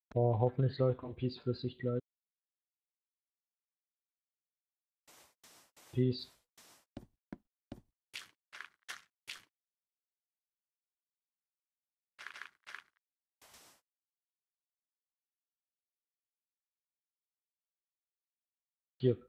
Oh, hoffentlich läuft One Piece flüssig gleich. Peace. Hier.